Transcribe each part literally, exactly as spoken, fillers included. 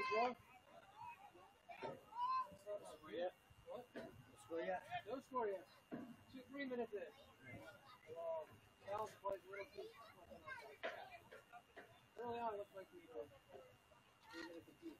score? Score yet? What? Score yet? No score yet. Two, three minutes in. Well, Dallas plays a little too early on. It looks like we were three minutes apiece.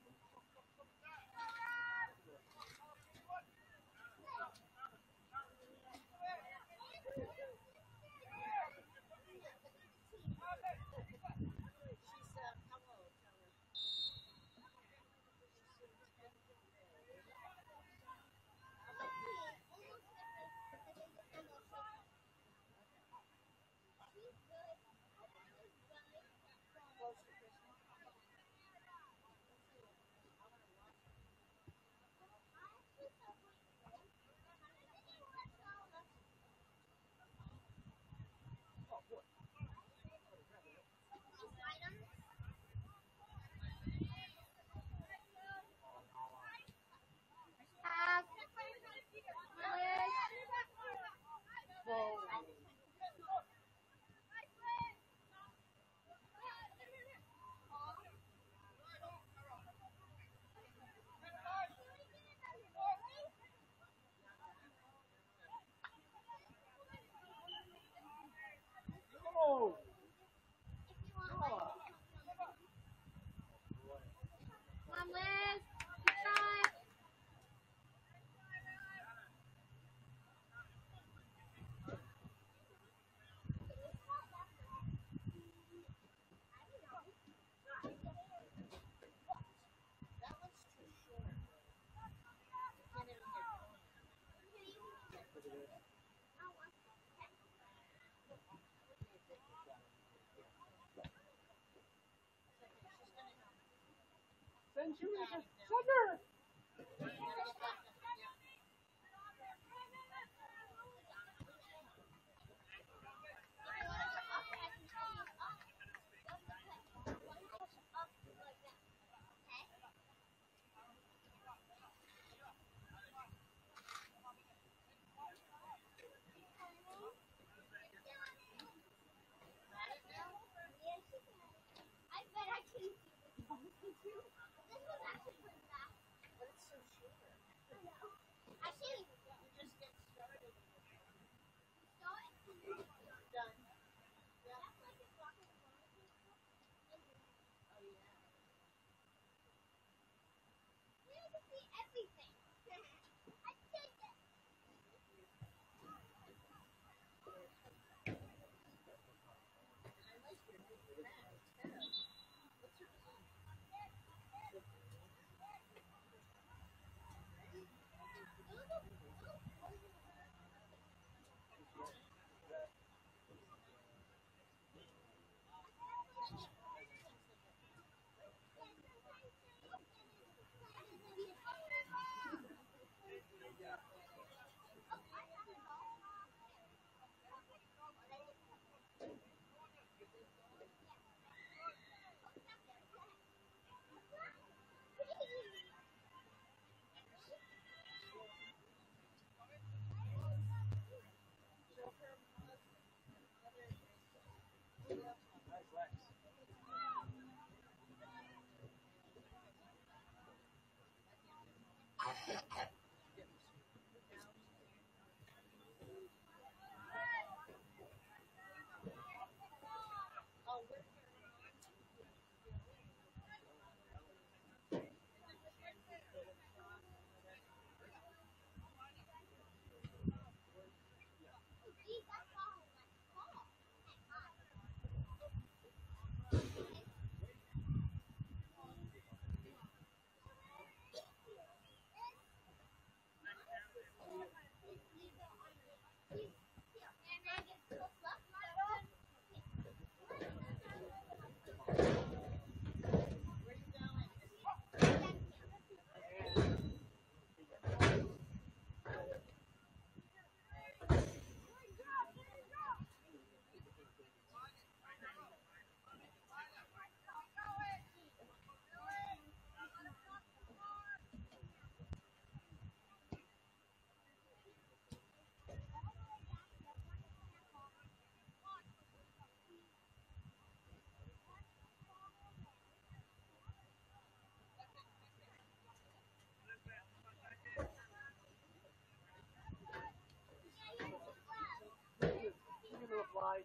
Oh! Come on, Liz. Good try. Send shooting for Sugar! I bet I can. This was actually pretty fast. But it's so short. I know. Actually, you just get started. Start? Done. Yeah. That's like it's walking the phone. Oh, yeah. We can see everything. I did it. I like your new pen. What's your name? Nice Lex. side.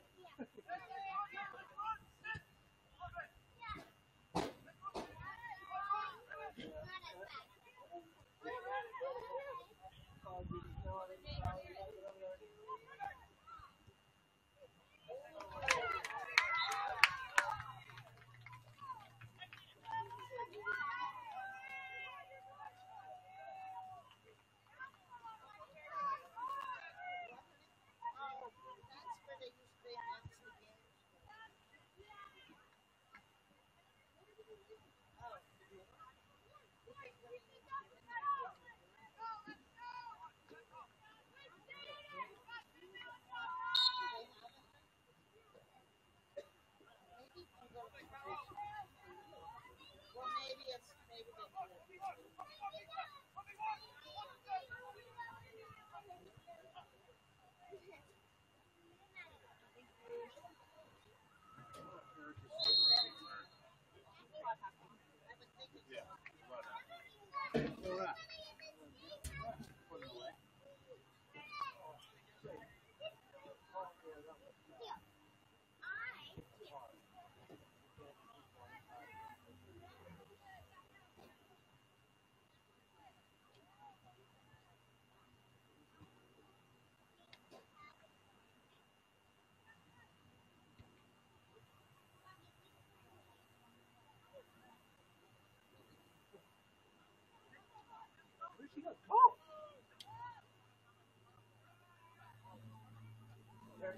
Where'd she go? Oh! There.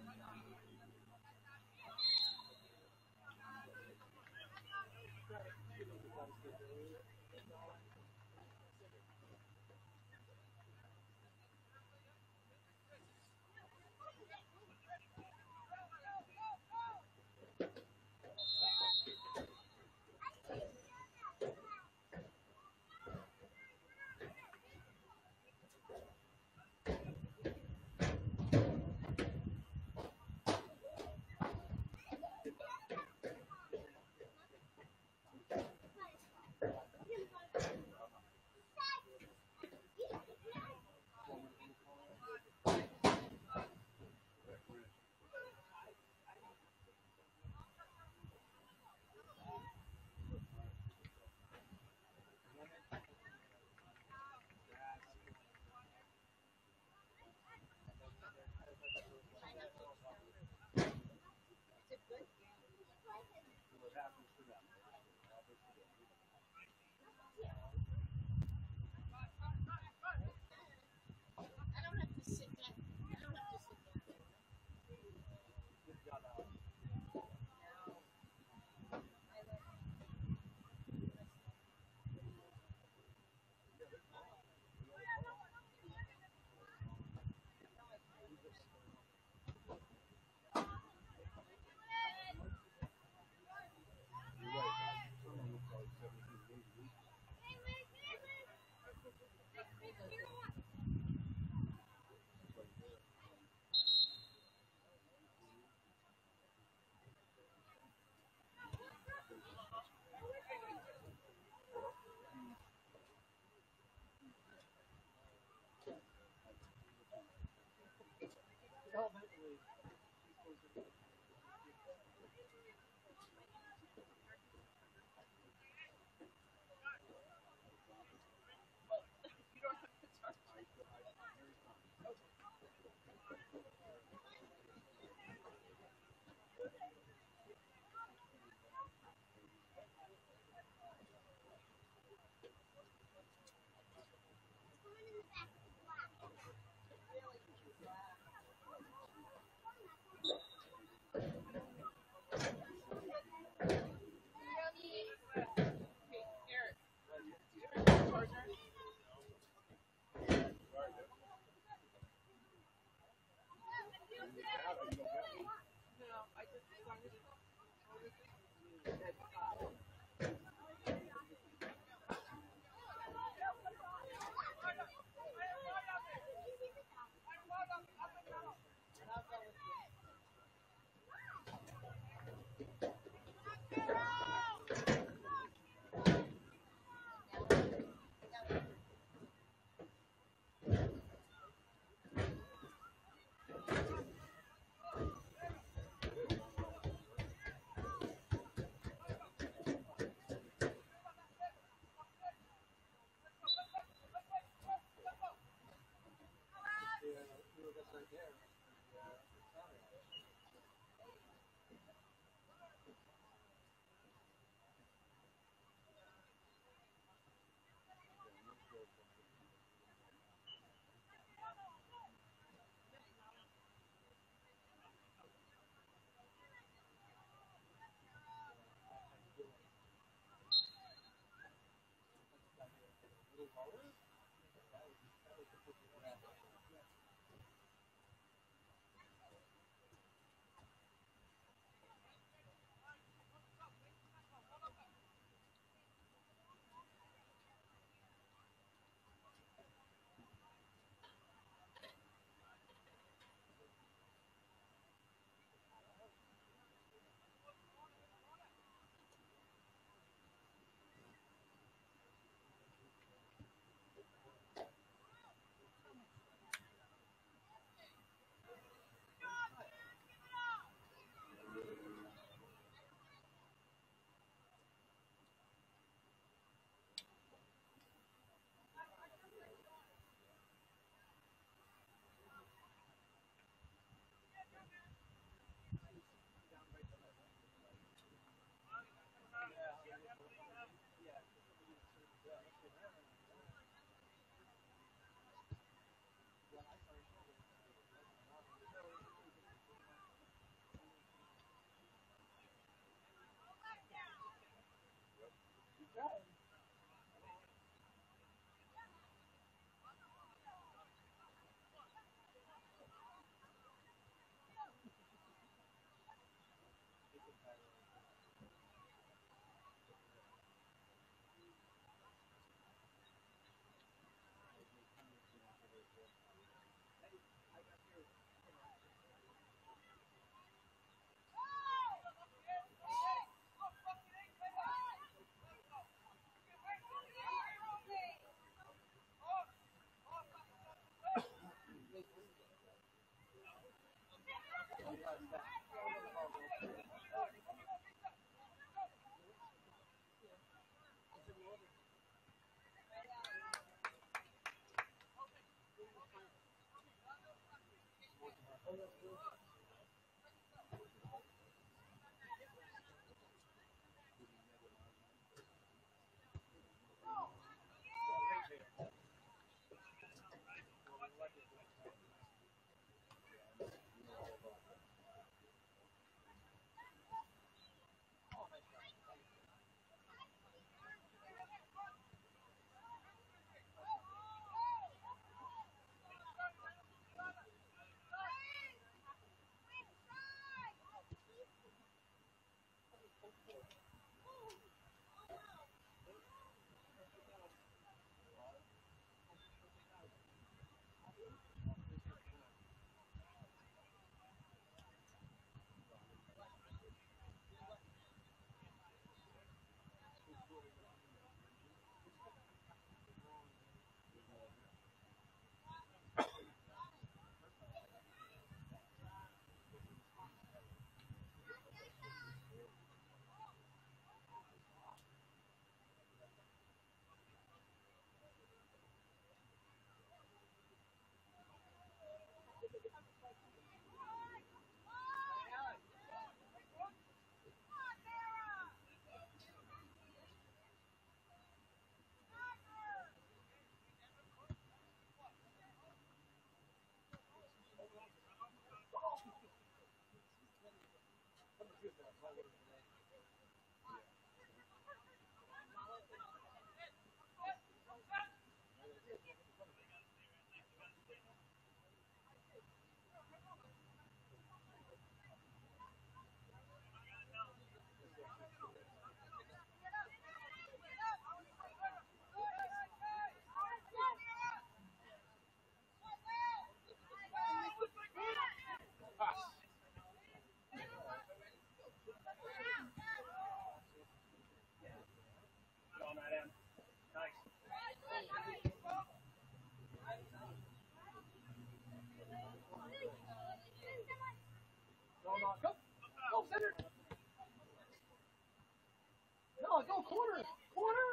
corner! Corner!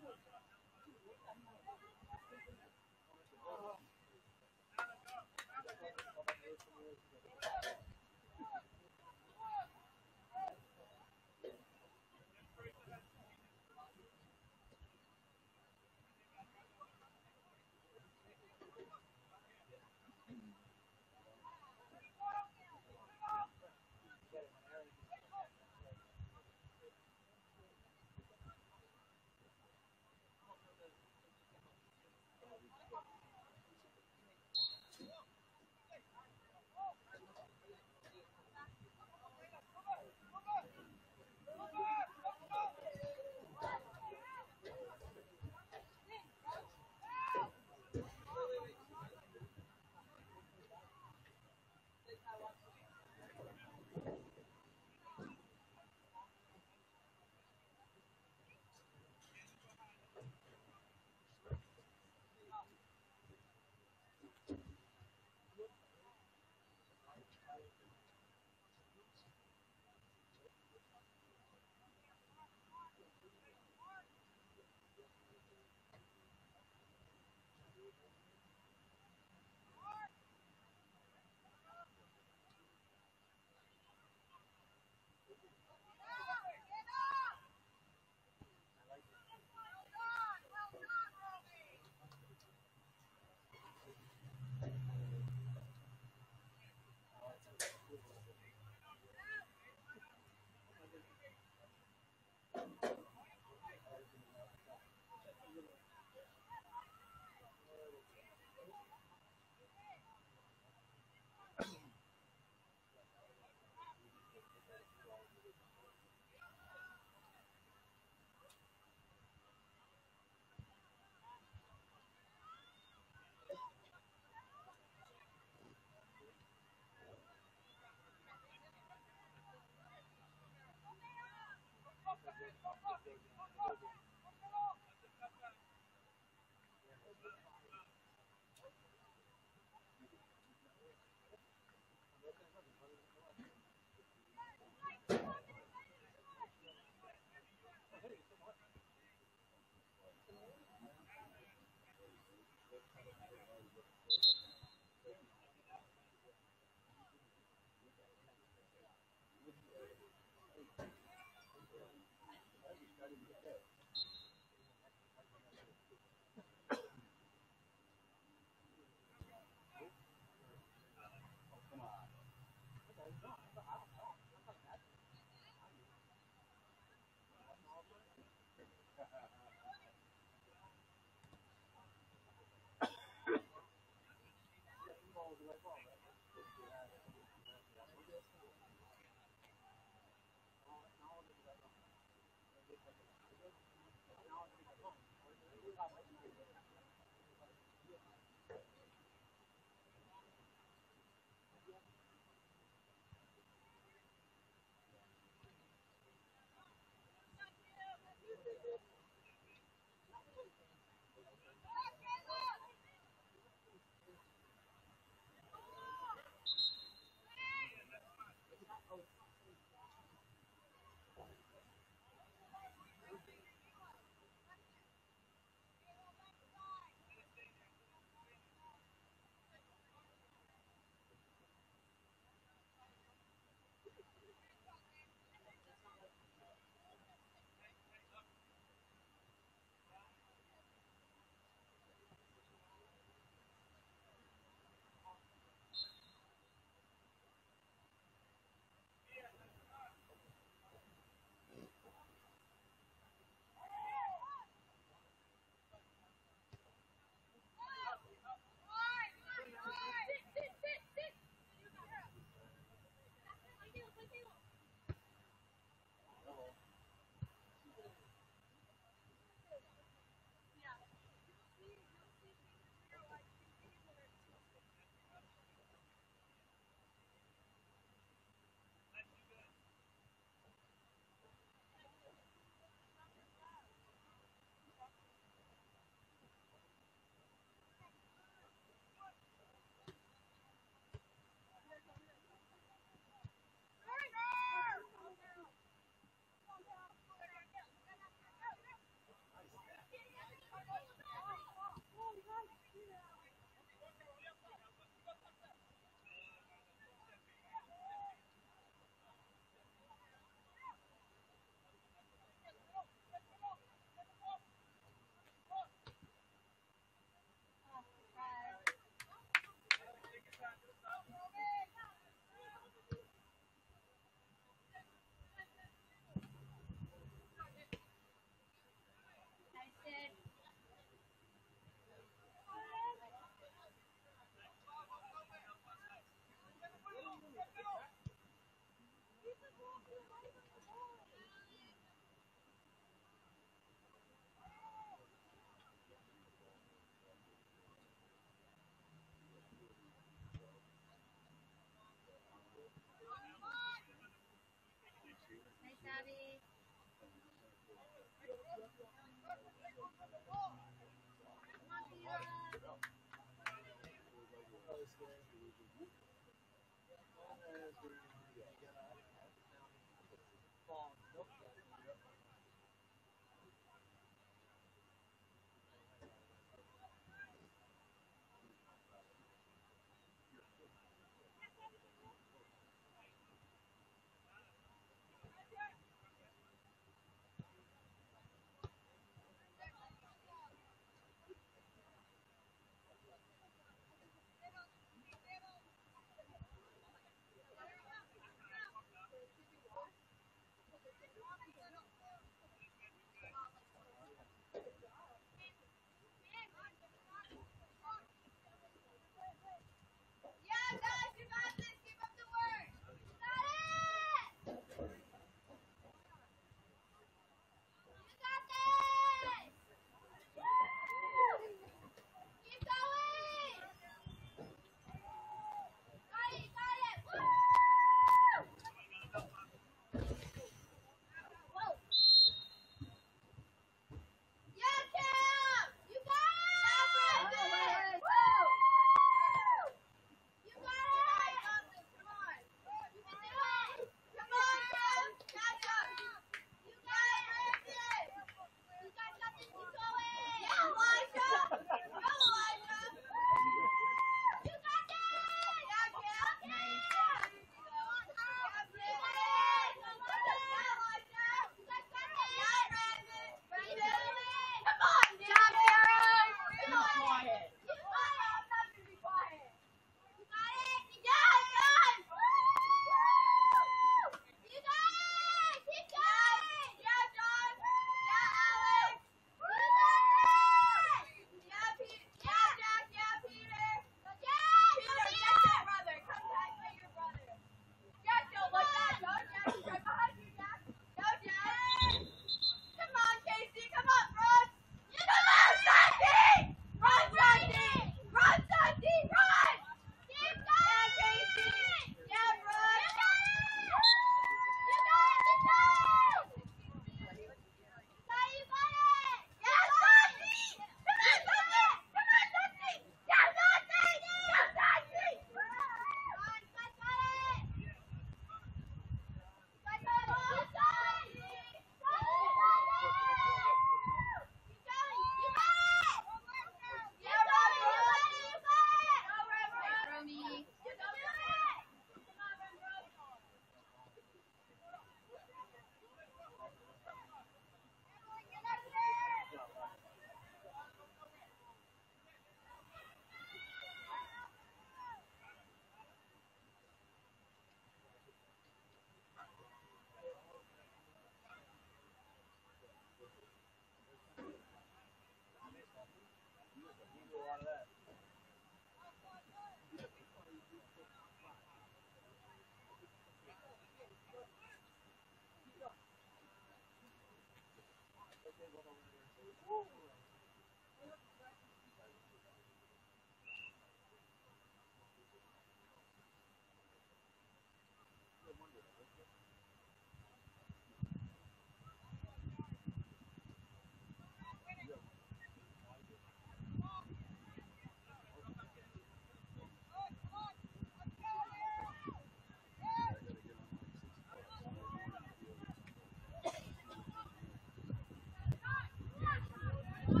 Come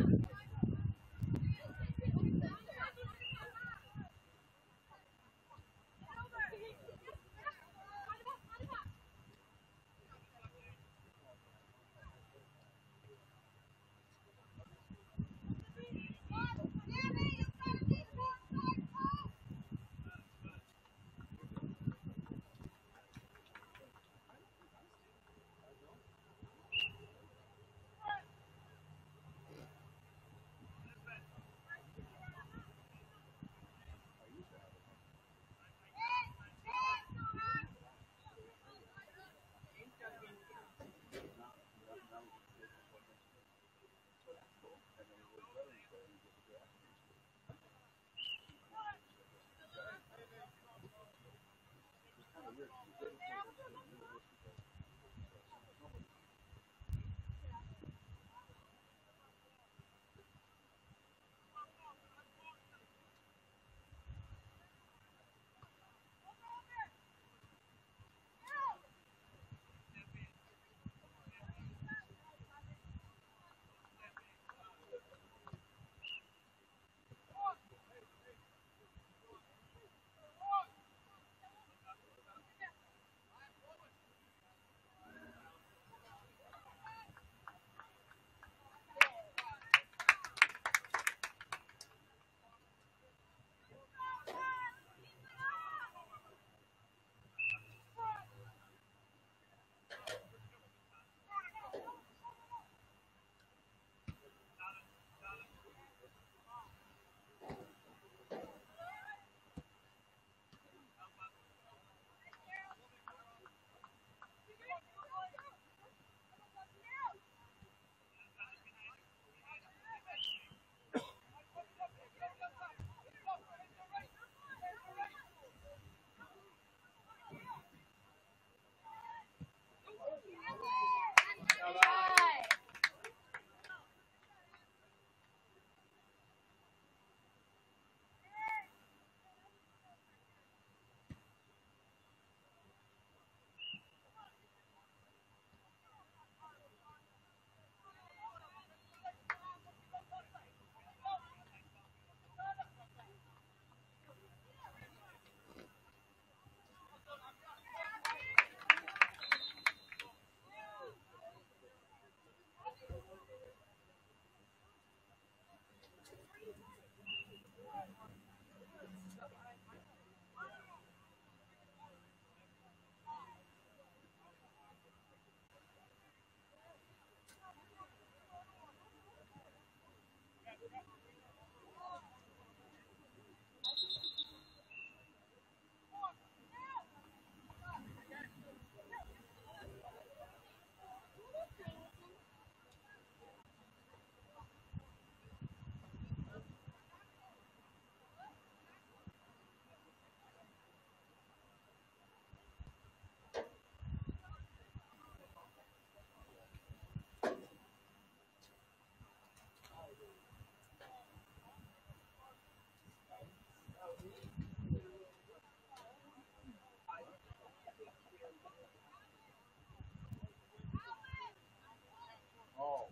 Oh.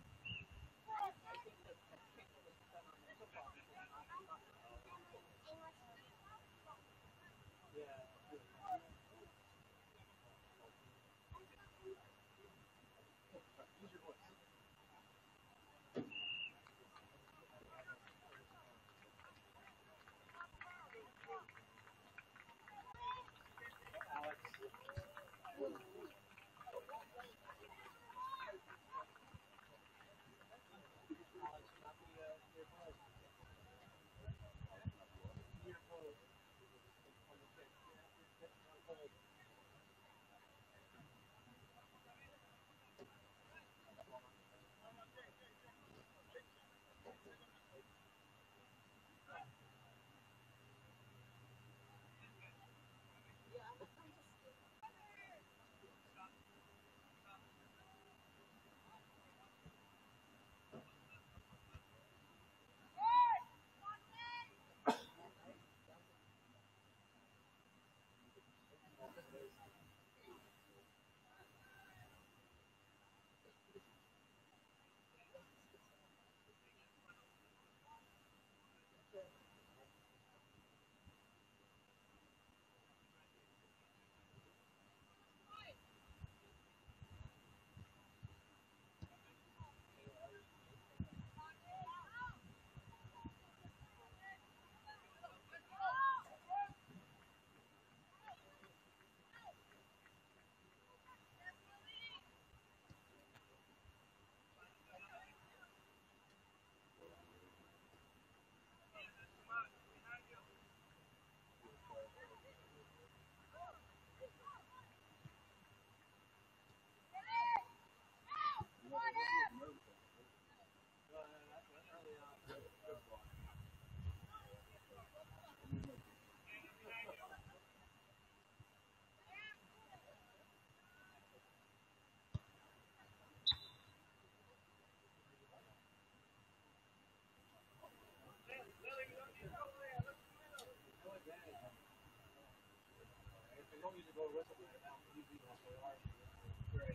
Don't use a go whistle right now. You do that for our great.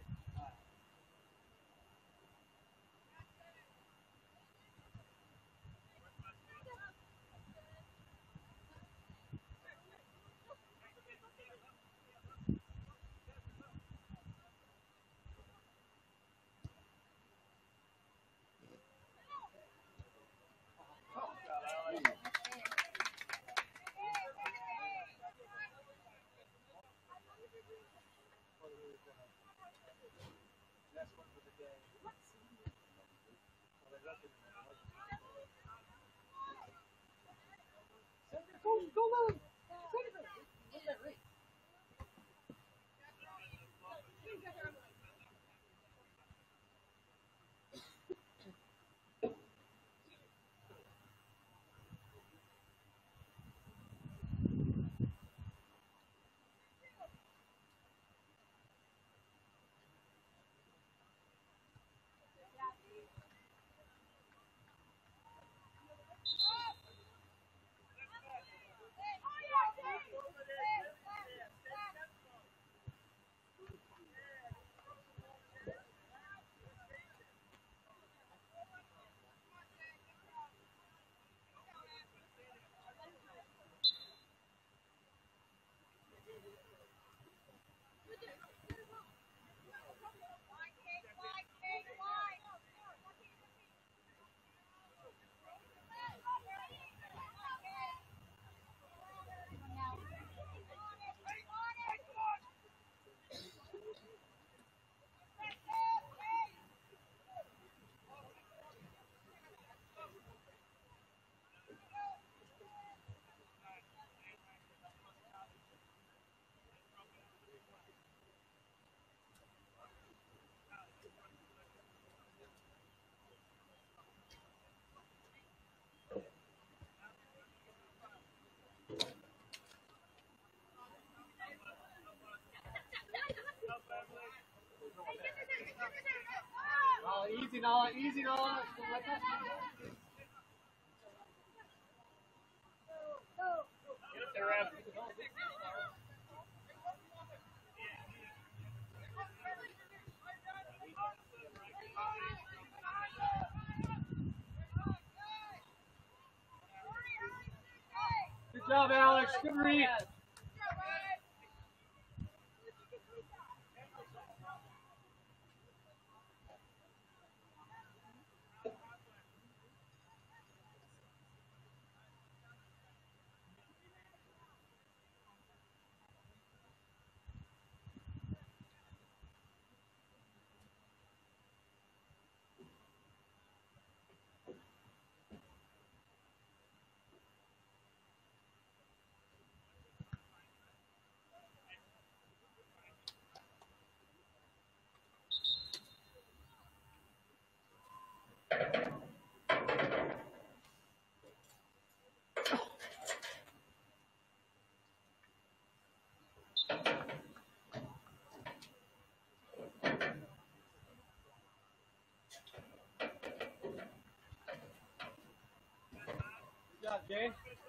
That's one for the day. Senator, go, go, Lily! Senator! Look at that ring. Easy, Noah. Easy, Noah. Like that. Get there, ref. Good job, Alex. Good read. Good job, Jay.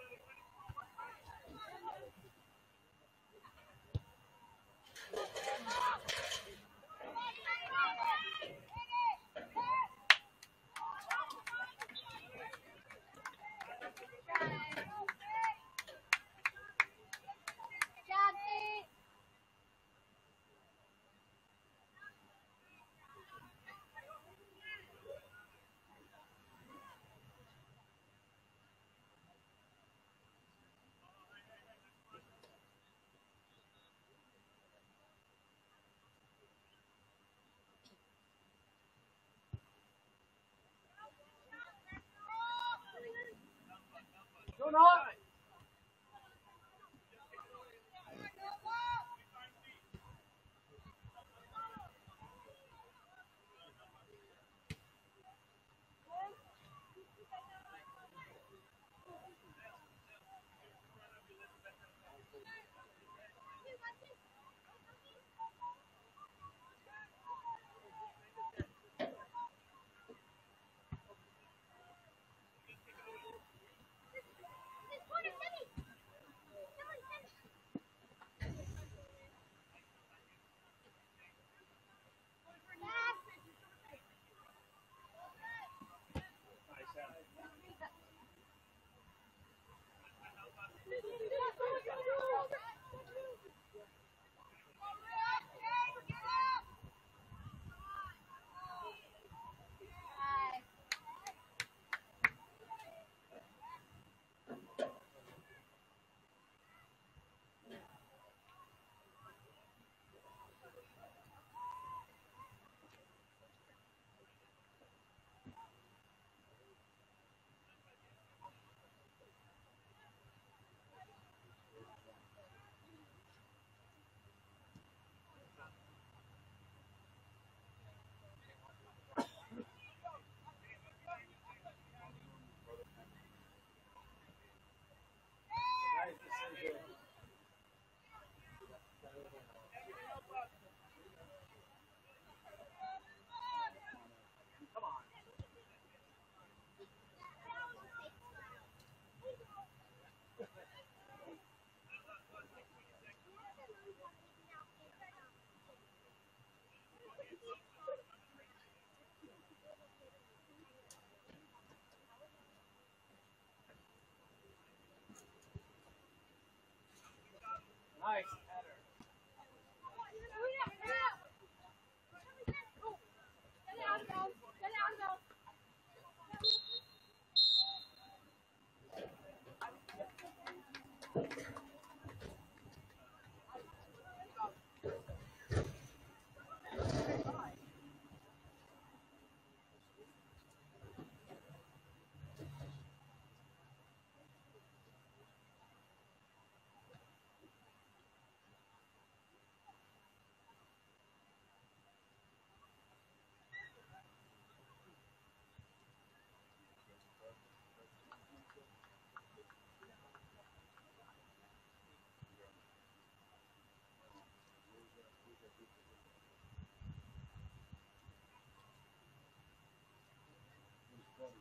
Go, Noah. Nice.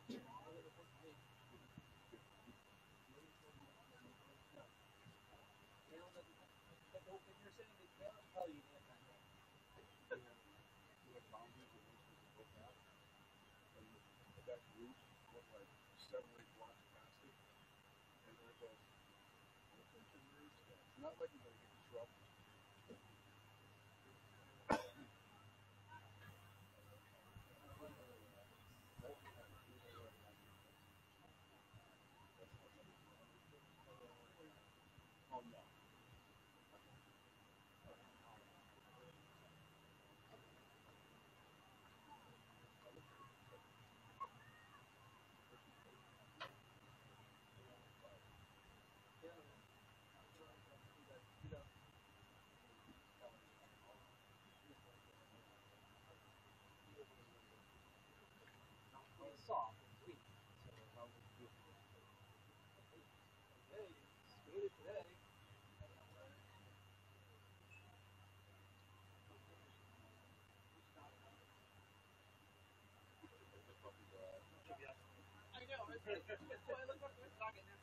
Not like you're going to get disrupted. Oh no. Soft and sweet. Hey, skated today. I know. That's why I look up to the dog and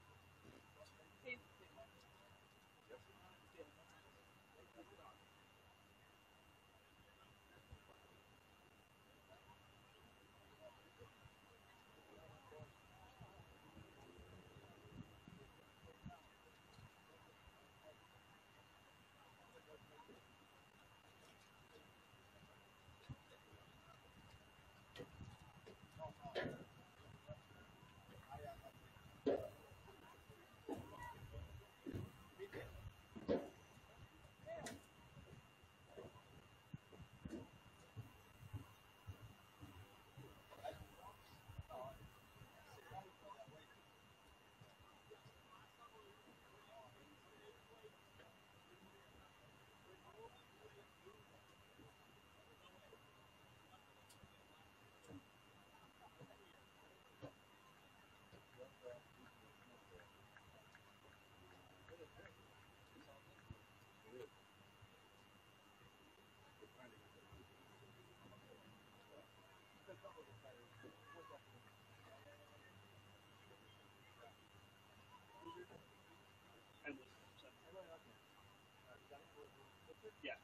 Yeah.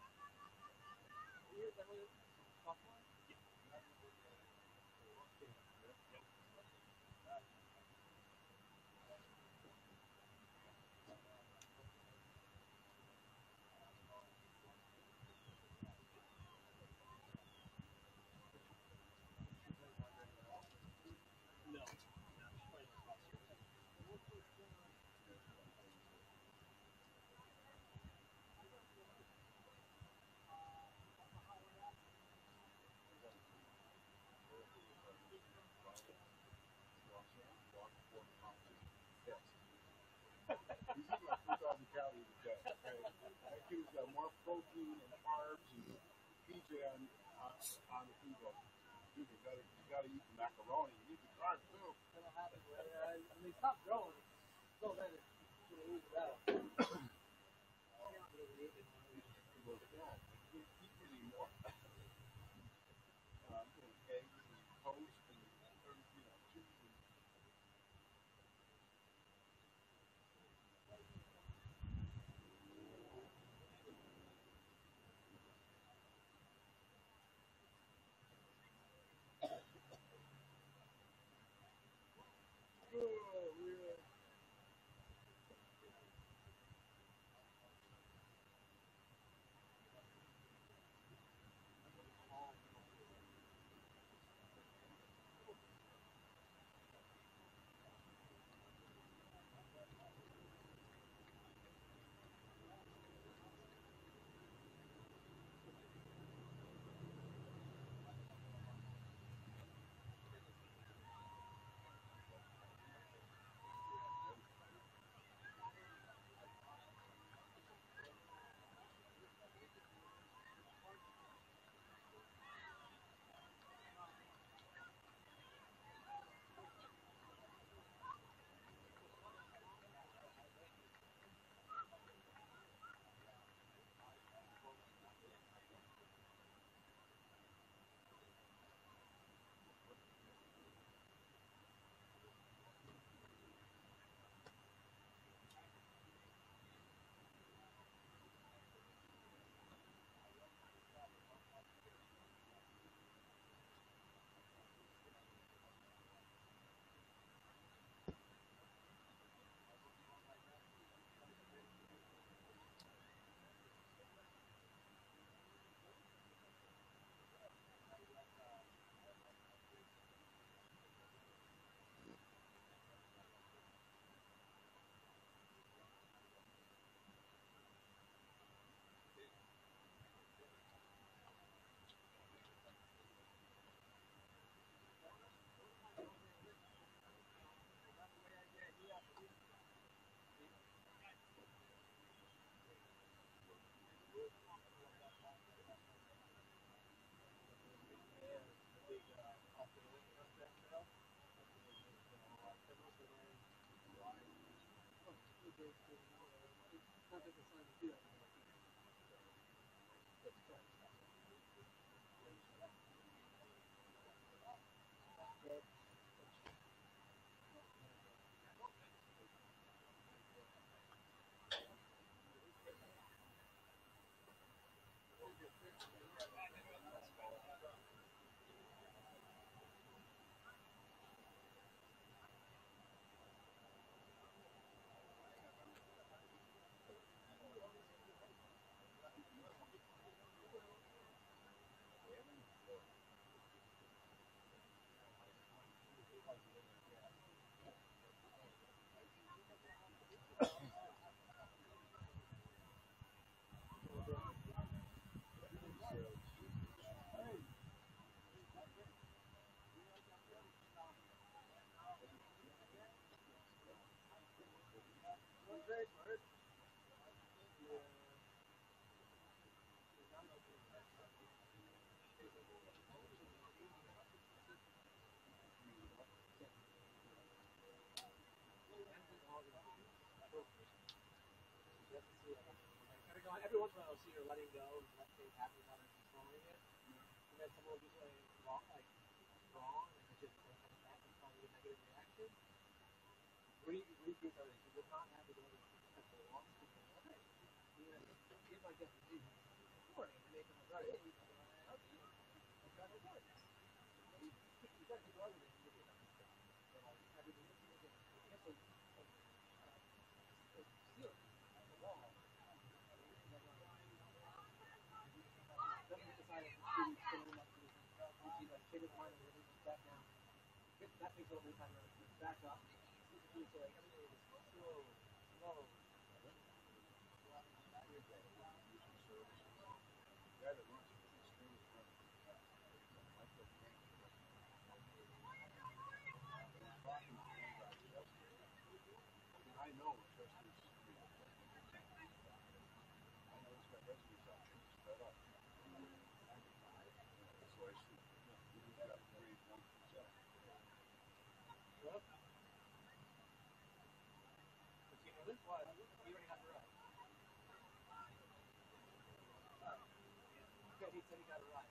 No. He's eating like two thousand calories a day. Okay? That kid's got more protein and carbs and P J on, on, on the food book. Dude, you gotta, you gotta eat the macaroni. You need the carbs too. Gonna happen. I mean, stop growing. So then it's gonna lose it out. Well, yeah, I can't eat anymore. Uh, I'm doing eggs and toast and, you know, cheese and oh, yeah. to, to you know, not that the sun to do that anymore. It's fun. But, very smart. Yeah. Every once in a while, I'll see her letting go and let things happen without her controlling it. And then someone will be playing wrong, like wrong, and it just comes back and causes a negative reaction. Re regroup everything. She does not have to go to the loss. Okay. Here's my definition. Morning, I make them right. Hey, I've got no point. You got to do everything to get that stuff. Everything is again. I guess a ceiling, a wall. Doesn't decide if it's really still enough to do like change mind and release it back down. That takes a little bit of time to back up. So like everything is slow, slow. I know just this. I know it's got residue options set up. So I see, you know, got grade one through seven. Well, but you know this one, you already have the right. Yeah, he said he got it right.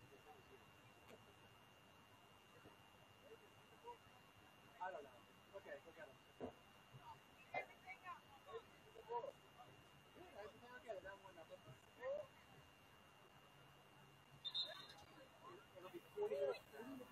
I don't know. Okay, go get him. It'll be forty minutes.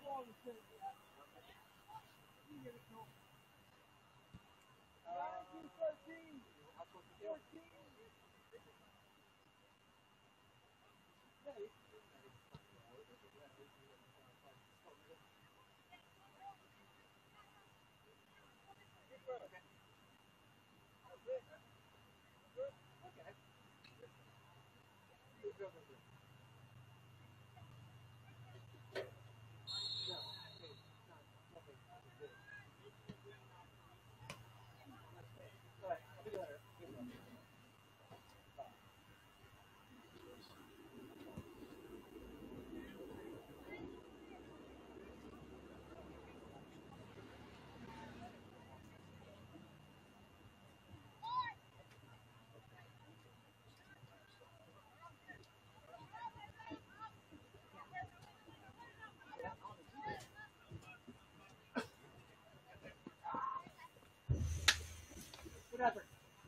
Whatever.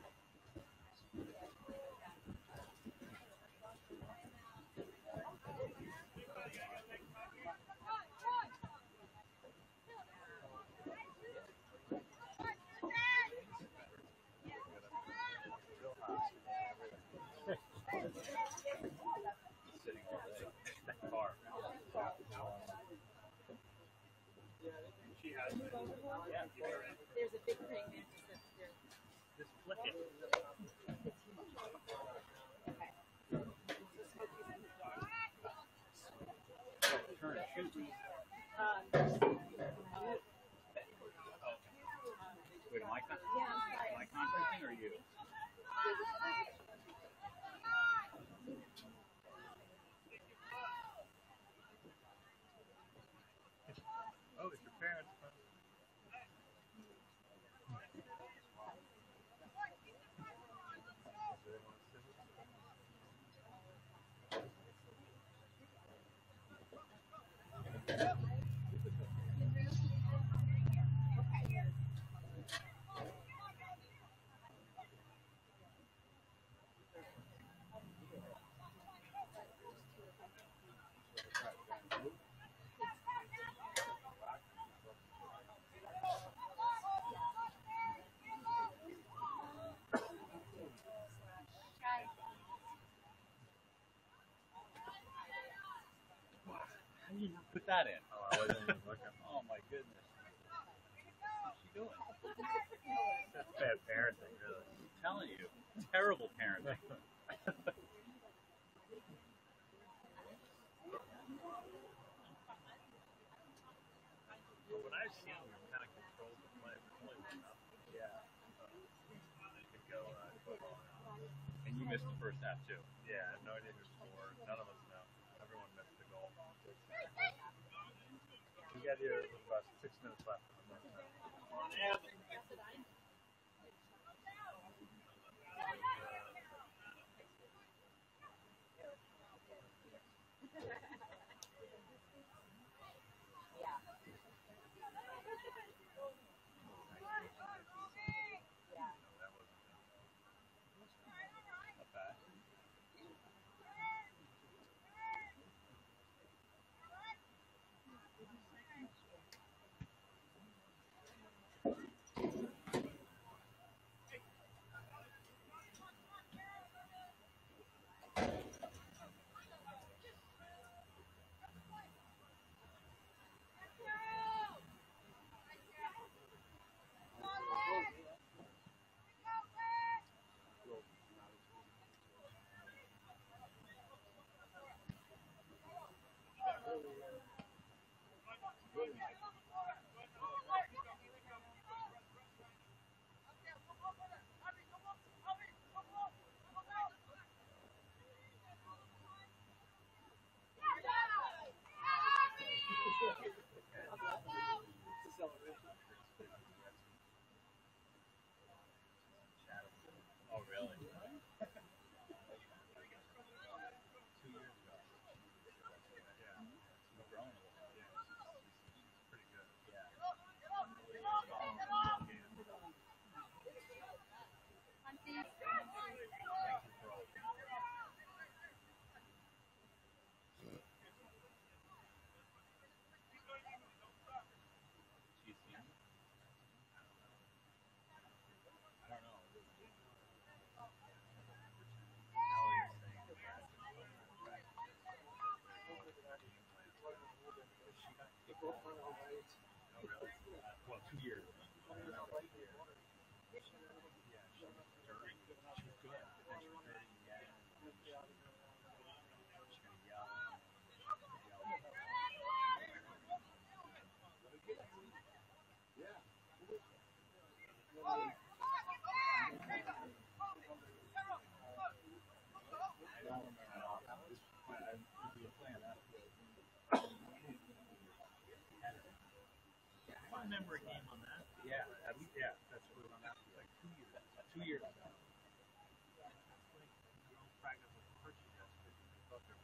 Sitting over there. That car. She has it. Yeah, get her in. There's a big thing there. Just flick it. Turn it. Shoot. Um, Wait, am I, con am I conferencing or you? Oh, it's your parents. How did you not put that in? Oh, I wasn't even looking. Oh my goodness. What's she doing? That's bad parenting, really. I'm telling you, terrible parenting. But what I've seen, we kind of controlled the play. There's only one up. Yeah. It could go. Uh, And you missed the first half too. yeah, no idea who scored. None of us know. Everyone missed the goal. We got here with about six minutes left in the first half. Not bad. Oh really? Two years ago. Yeah. He's grown a little bit. Yeah, it's pretty good. Yeah. She's seen him? I don't know. Oh really? Well, two years. Yeah, she was dirty. She was good. But then she was dirty. Yeah. She's gonna yell. I remember a game on that. Yeah. At least, yeah, that's what we were on that for like two years. Two years ago. Practice with Hershey yesterday. I thought they were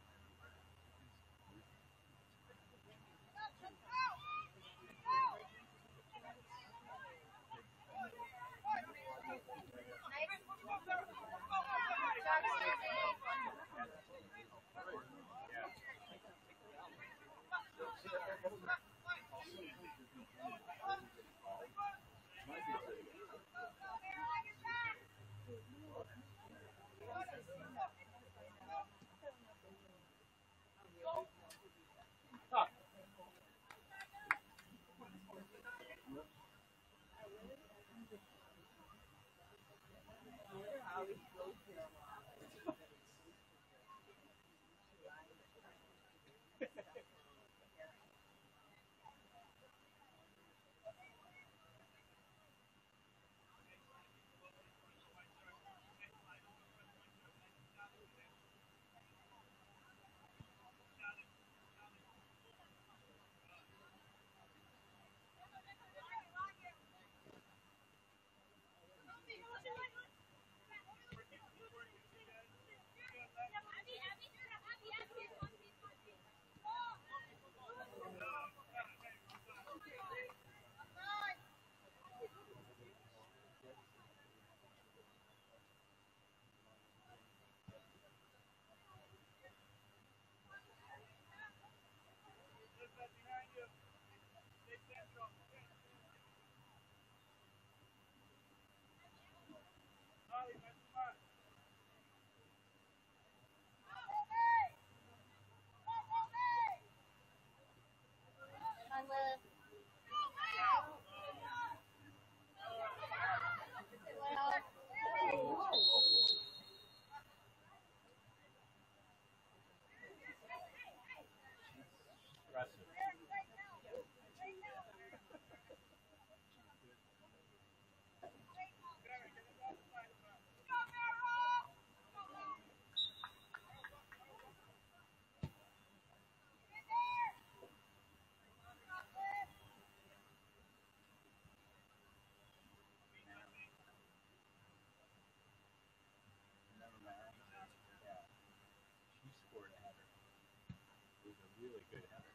good Heather.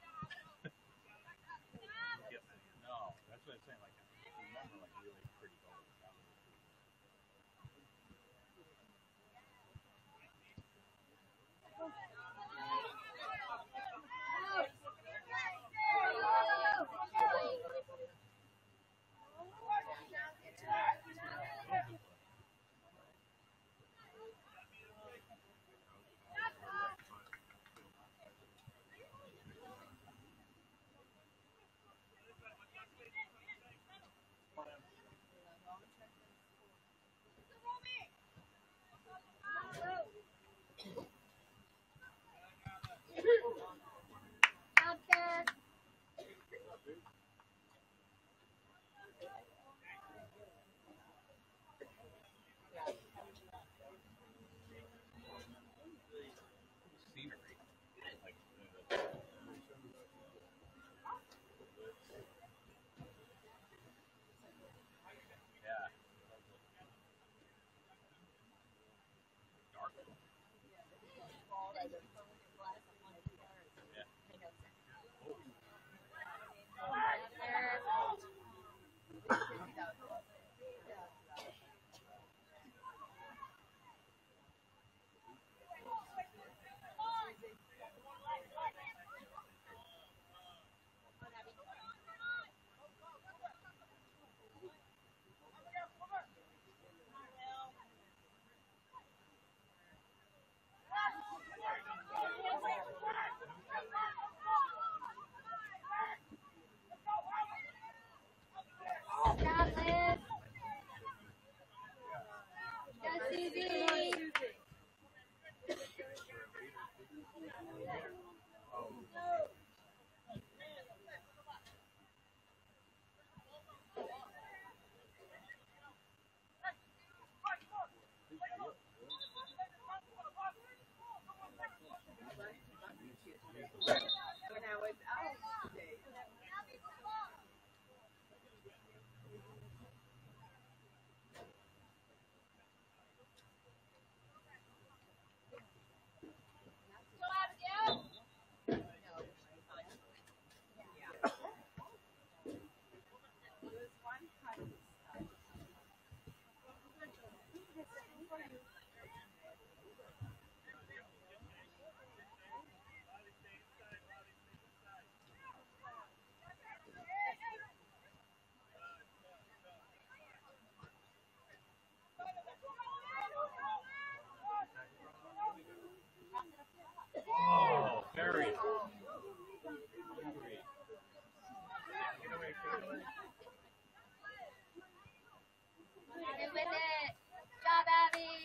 No, that's what I'm saying. Like, I remember like really pretty goals. That was scenery. Like, yeah. Dark. When I was out today. Oh, very. With it. Job, Abby.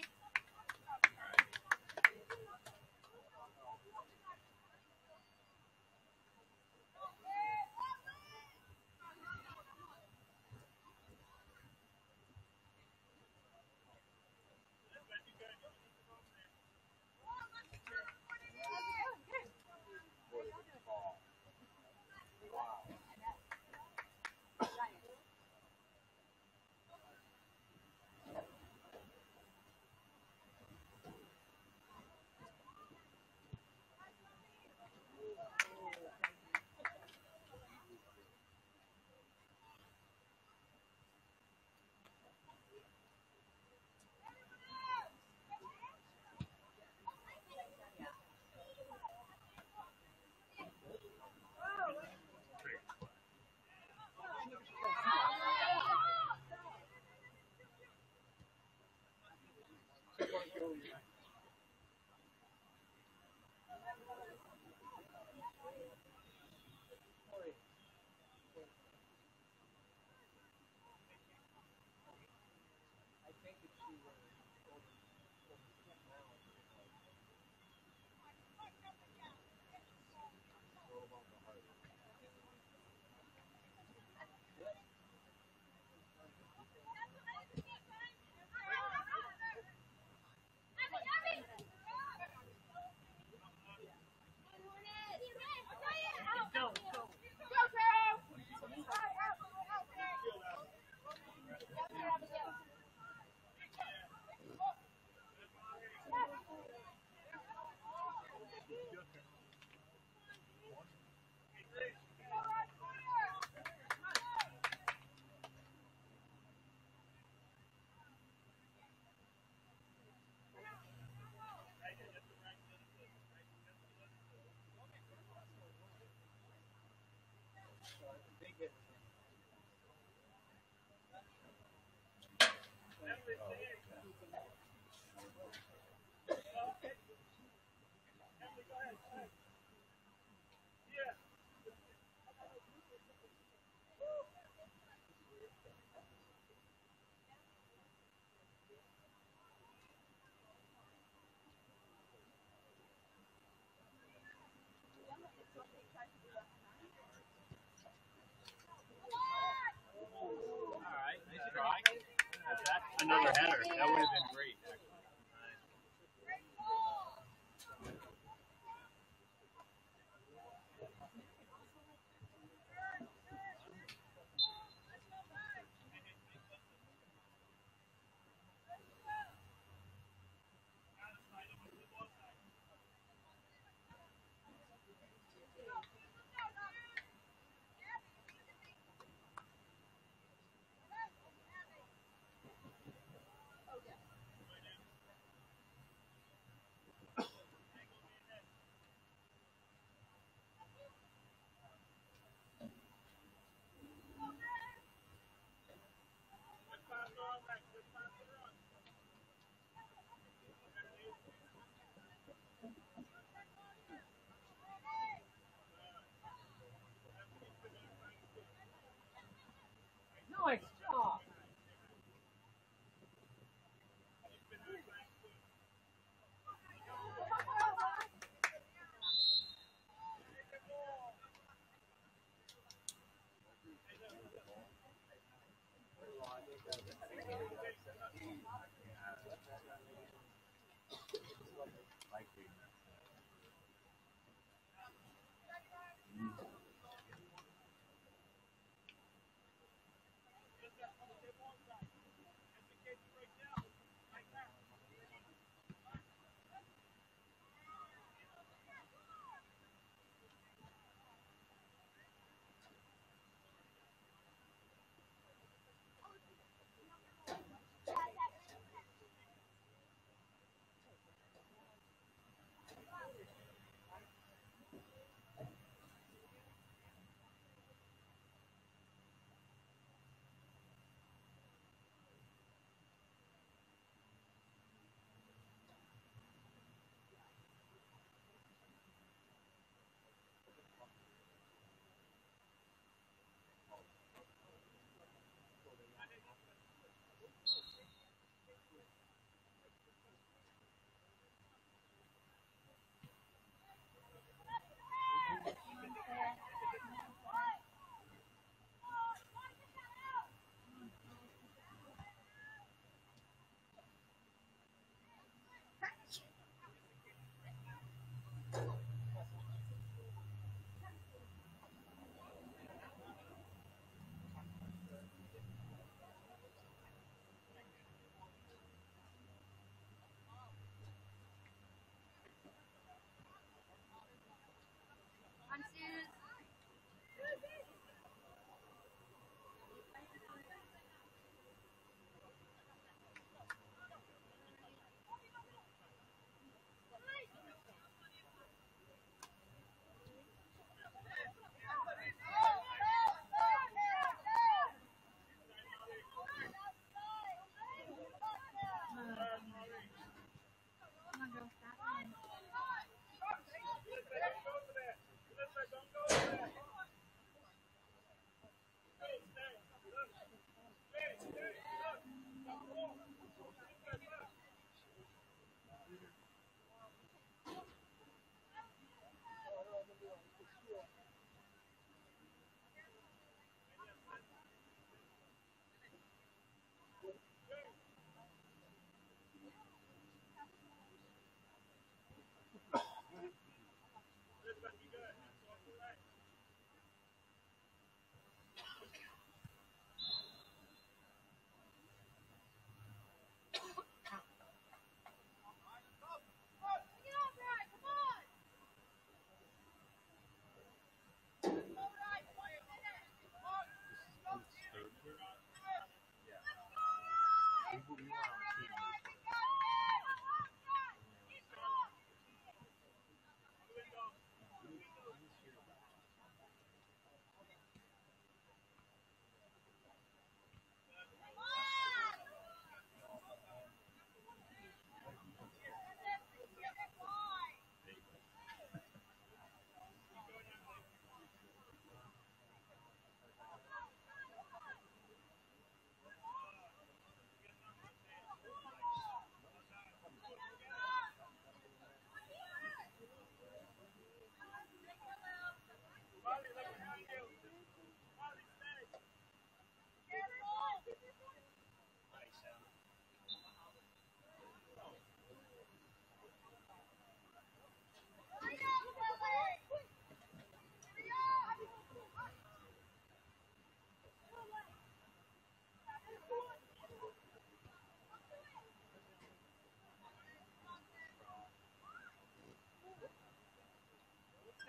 All right, nice try. That's another header. That would have been great.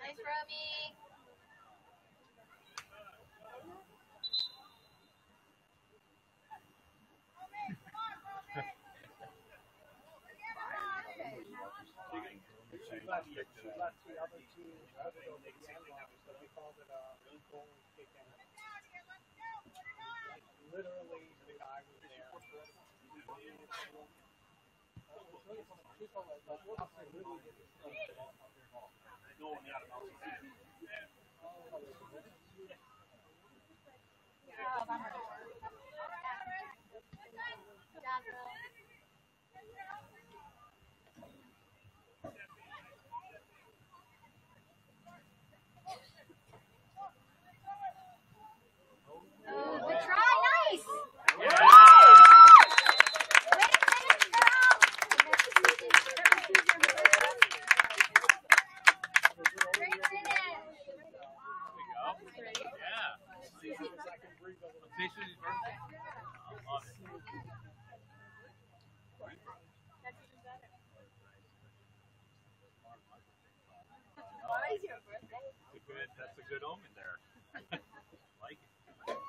Nice, Romy. She left, she left the other team over the end line, so we called it a goal kick out. Like, literally, the guy was there. Oh, good try, nice! That's a good omen there. Like it.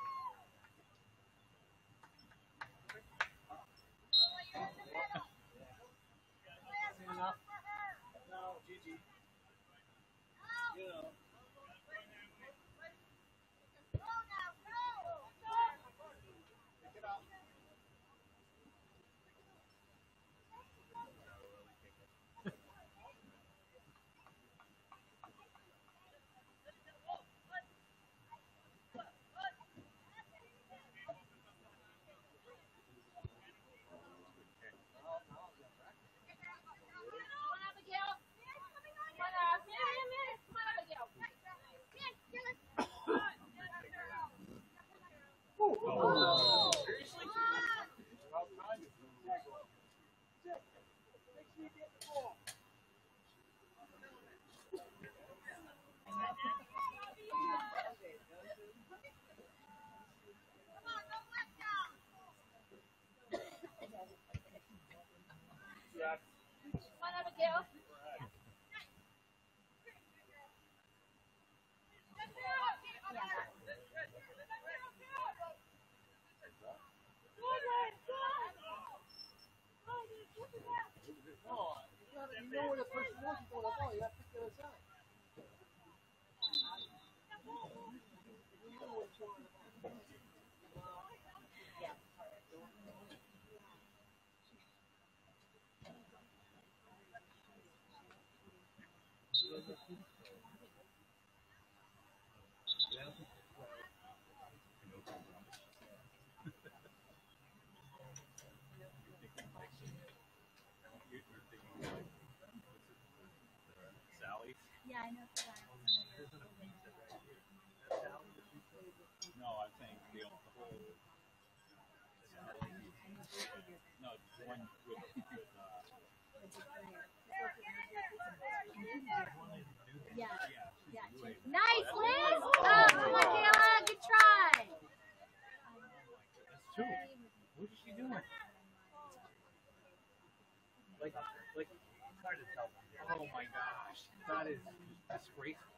Seen enough? No, G G. You know. Pick it up. Oh. Seriously? Make sure you get the ball. Yeah. Come on, Abigail. No, you gotta- you know where the person was before the ball. You have to pick the other side. You know what's going on. Sally? Yeah, I know. No, I'm saying the, the whole. No, the one with. Uh, Yeah. yeah, Yeah. she's doing. Nice, Liz! Oh, come on, Kayla. Good try. That's two. What is she doing? Like, like, it's hard to tell. Oh my gosh, that is disgraceful.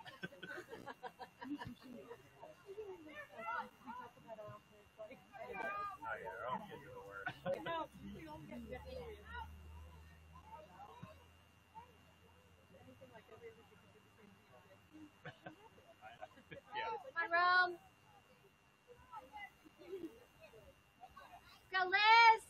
Oh yeah, our own kids are the worst. Yeah. Come on, Rome. Go, Liz!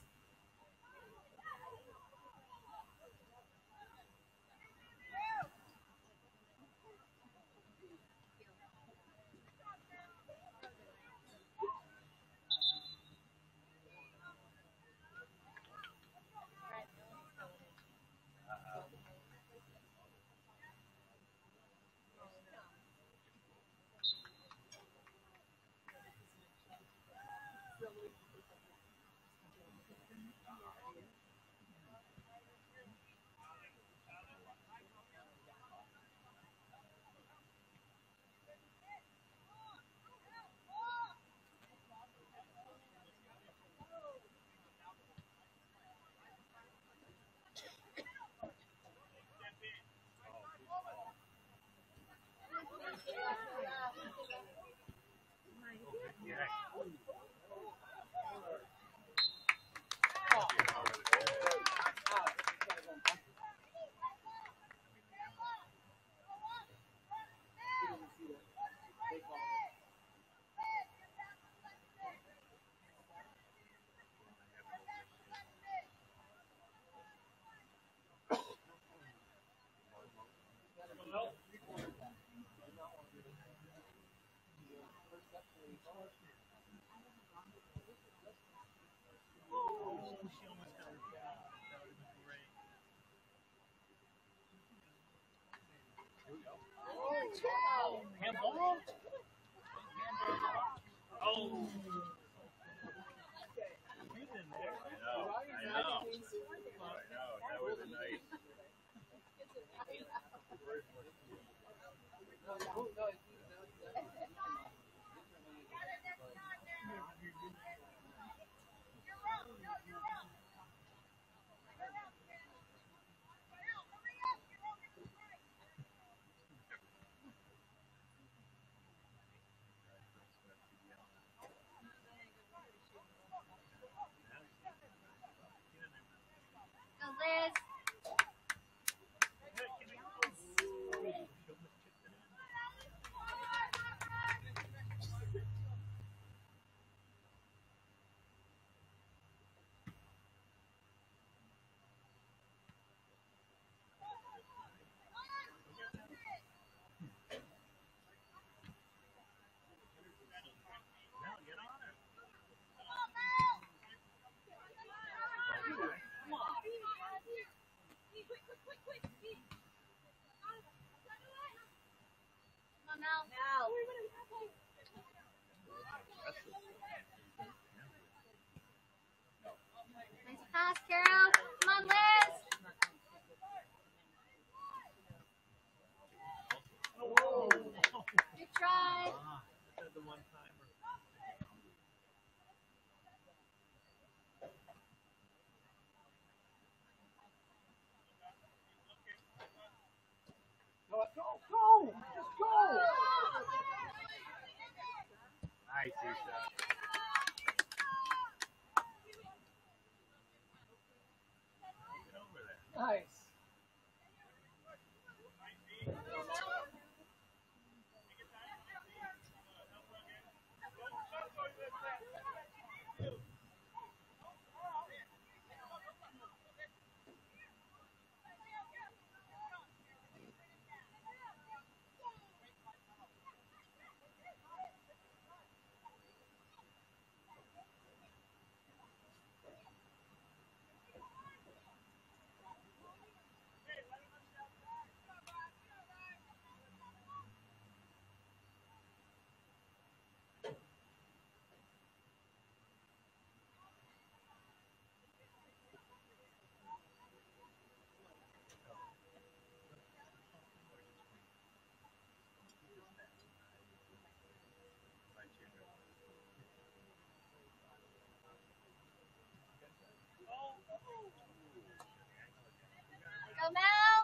Oh, she almost got it. Yeah, that would have been great. Here we go. Oh, handball? Oh. He's in there. I know. I know. I know. That was a nice. Go, Liz. Now get on her. Come on, Mel. Now. Nice pass, Carol. Come on, Liz. Oh, Good try. ah, that's the one timer. Go, go, go! Just go! Nice, Isha. Get over there. Nice. Go, Mel.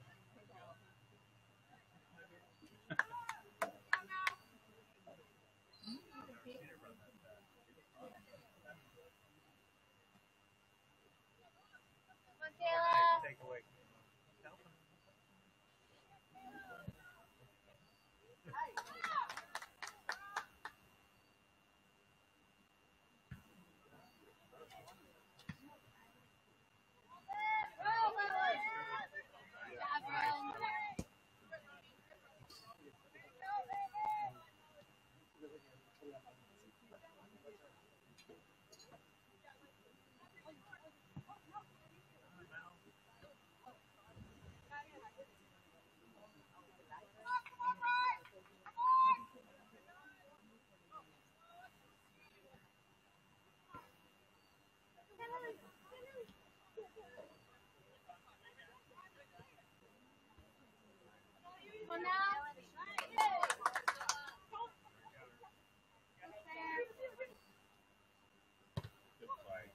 Come on, Kayla. Take away. Come on now. Good fight.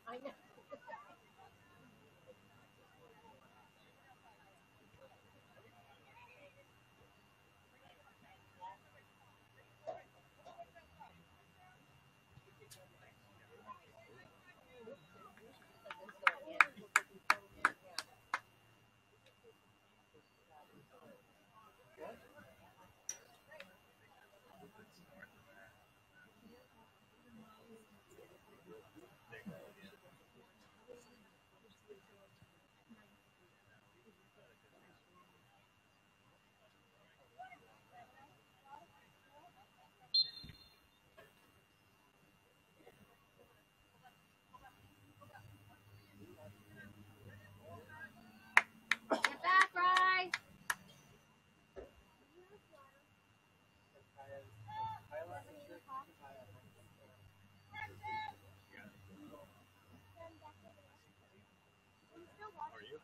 I know. Get back, Bryce! Are you?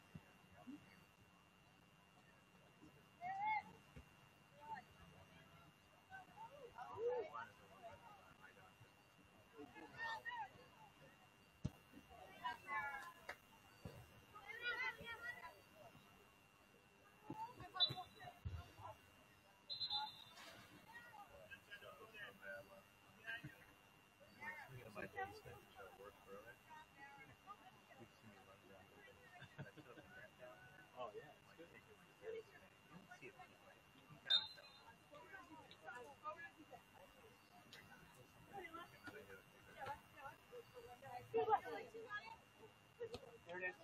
Oh yeah, it's good. There it is.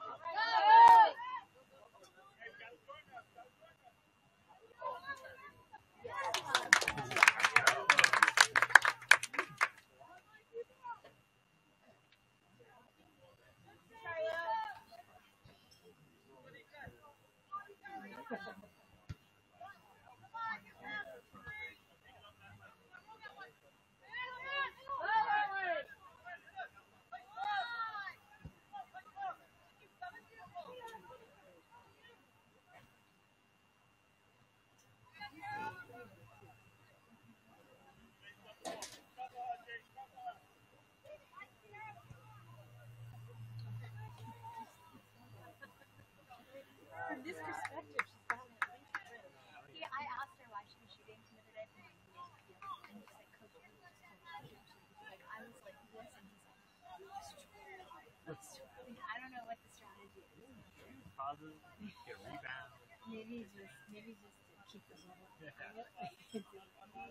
From this perspective, she's got it. Yeah, I asked her why she was shooting the other day from my video, and she's like, Coach, I was just told her. Like, I was like, this, and he's like, it's true. It's true. Like, I don't know what the strategy is. Pauses, get rebound. Maybe just, maybe just to keep the ball. Yeah. Keep Shoot.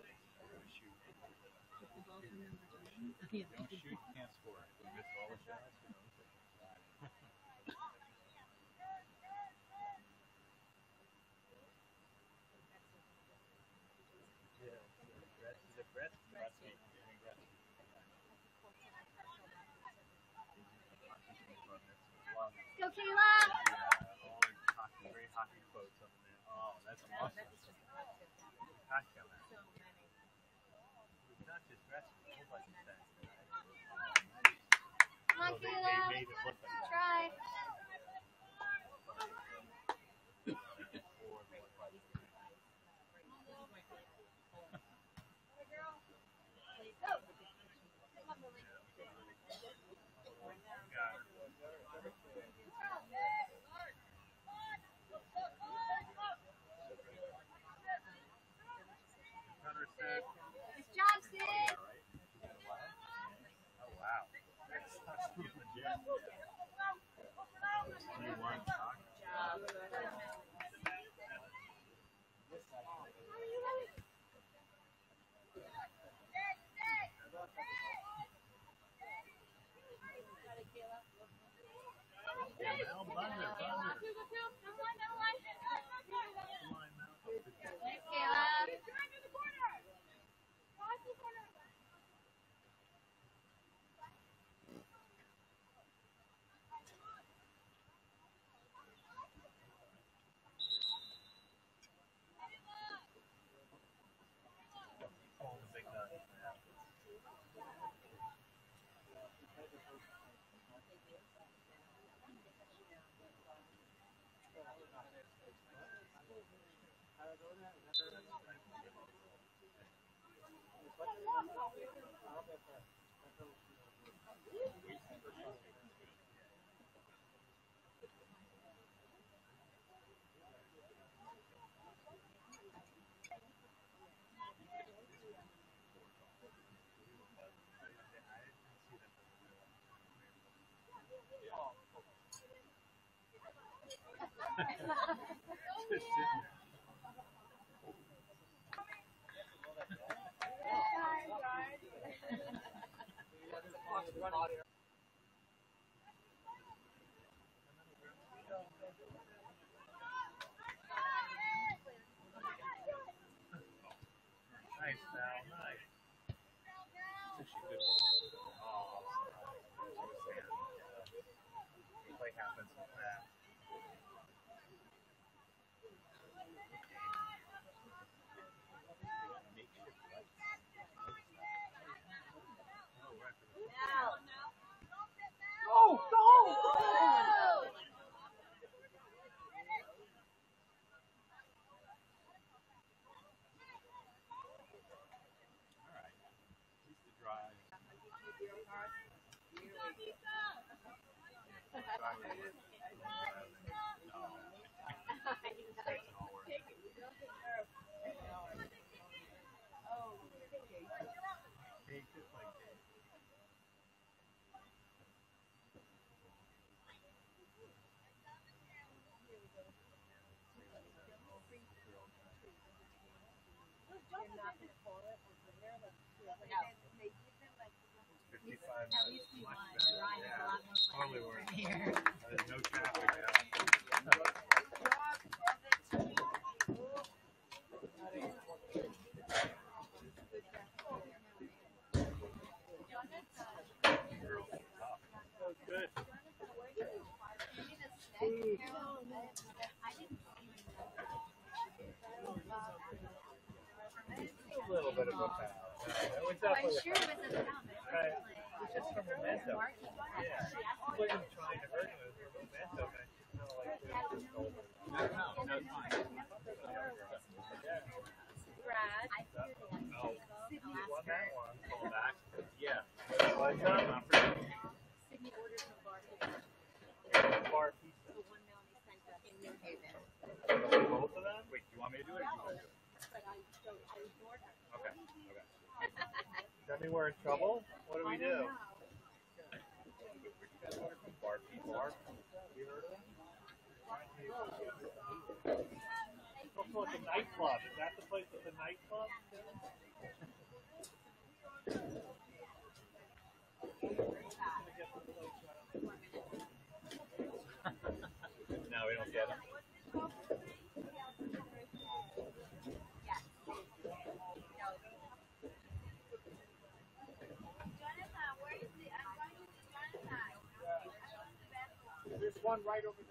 the ball from number twenty. You don't shoot, you can't score. If you miss all the shots, you don't take a shot. Yeah, rest is a rest. Varsity. Go, Kayla! All the hockey, very hockey quotes up there. Oh, that's awesome. Hockey on that. It's not just wrestling, it's like that. Come on, So they, Kayla! they made it look like that. Try. Nice job, Sid! Oh, wow. That's legit. You won soccer. Yeah, Mel, Bunder, Bunder. Come on, Mel. Thanks, Caleb. Oh, the big nut. Just sitting there. Nice, Val. Nice. Actually, good ball. Oh, play happens so fast. Oh, no! All right. At least the drive. fifty-five minutes, much better. Yeah, totally worth it. There's no traffic now. Good. A little bit of a foul. It was definitely a foul. Right. It's just from momentum. Yeah. He wasn't trying to hurt him. It was from momentum. And it's kind of like, no, no, no, it's fine. Brad. No. He won that one. Pull back. Yeah. But it's not not for me. Sydney ordered some bar Bar pizza. the one Melanie sent us in New Haven. Both of them? Wait, do you want me to do it? Or you want to do it? But I don't, I ignored her. Okay. Okay. Does that mean we're in trouble? What do we do? Bar pizza. Bar. You heard of them? It's also like a nightclub. Is that the place with the nightclub? No, we don't get them. There's one right over